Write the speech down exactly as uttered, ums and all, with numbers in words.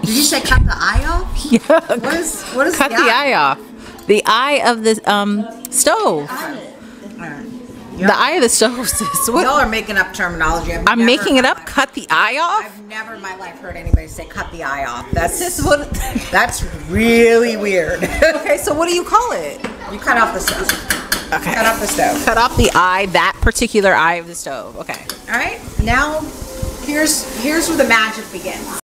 Did you say cut the eye off? Yeah. What is what is Cut the, the eye? eye off. The eye of the um stove. The eye of the stove, sis. What? Y'all are making up terminology. I've I'm never making in it my up. life- Cut the eye off. I've never in my life heard anybody say cut the eye off. That's Sis, what? that's really weird. Okay, so what do you call it? You cut off the stove. Okay. Cut off the stove. Cut off the eye. That particular eye of the stove. Okay. All right. Now, here's here's where the magic begins.